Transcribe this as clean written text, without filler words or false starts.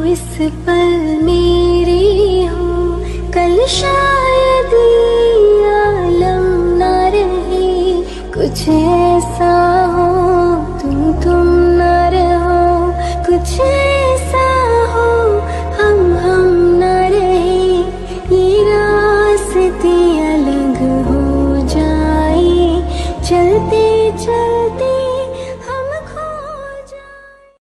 इस पल मेरी हो, कल शायद ये आलम ना रहे। कुछ ऐसा हो तुम ना रहो, कुछ ऐसा हो हम ना रहे। ये रास्ते अलग हो जाए, चलते